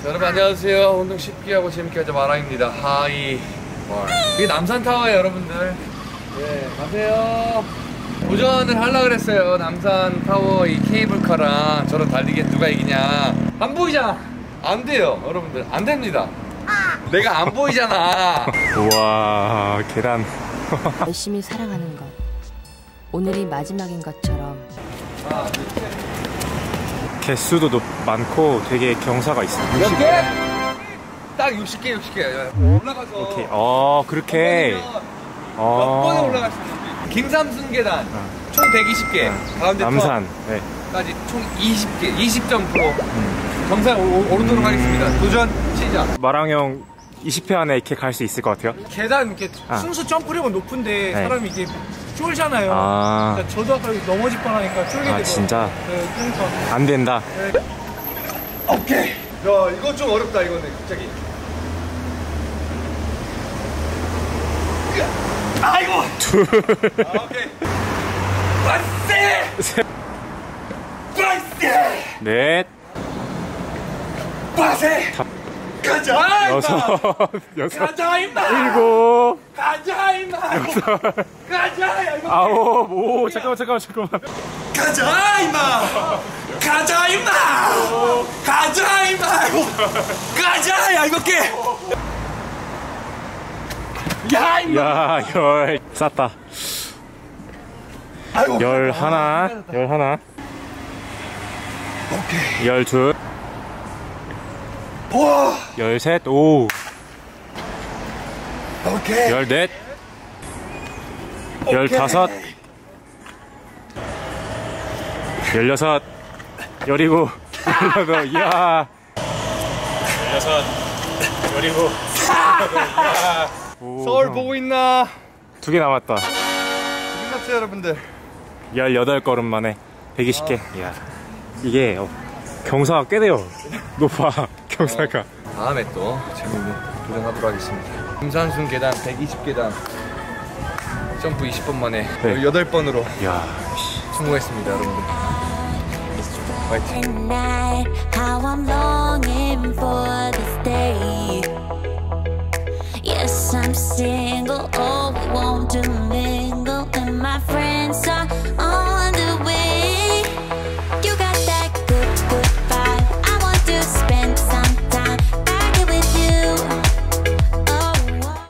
여러분 안녕하세요. 운동 쉽게 하고 재밌게 하자 마랑입니다. 하이 이게 남산타워예요 여러분들. 예, 가세요. 도전을 하려고 그랬어요. 남산타워 이 케이블카랑 저랑 달리기 누가 이기냐. 안 보이잖아. 안 돼요 여러분들. 안 됩니다. 내가 안 보이잖아. 우와 계단. 열심히 살아가는 것, 오늘이 마지막인 것처럼. 개수도 많고 되게 경사가 있어. 몇 개? 딱 60개 60개 올라가서. 오케이. 그렇게 몇 번에 올라갈 수 있는지. 김삼순 계단 총 120개, 가운데 남산 까지 총 20개 20.9 경사 오르도록 하겠습니다. 도전 시작. 마랑 형 20회 안에 이렇게 갈 수 있을 것 같아요? 계단 이렇게 순수 점프력은 높은데 네. 사람이 이게 쫄잖아요. 그러니까 저도 아까 넘어질 뻔하니까 쫄게 되고. 진짜? 네, 그러니까. 안 된다. 네. 오케이. 야 이거 좀 어렵다 이거는 갑자기. 아이고. 오케이. 빠세. 빠세. 넷. 빠세. 가자. 여섯. 가자 임마. 일곱. 가자 임마. 가자 야 이거. 아홉. 오 잠깐만. 가자 임마. 가자 임마. 가자 임마. 가자 야 이거 깨. 야 임마. 야 열. 쌌다. 열 하나. 오케이. 열둘. 와. 열셋. 오. 오케이. 열넷. 열다섯. 열여섯. 열일곱. 열여덟. 이야. 열여섯. 열일곱. 서울 보고 있나? 2개 남았다. 끝났어요 여러분들. 18걸음 만에 120개. 이야. 이게 경사가 꽤 돼요. 높아. 경사가. 다음에 또 재밌는 도전하도록 하겠습니다. 김산순 계단 120계단 점프 20번 만에 18번으로 이야. 성공했습니다 여러분들. 화이팅. How I'm longing for this day. Yes, I'm single. Oh, we won't do mingle, and my friends are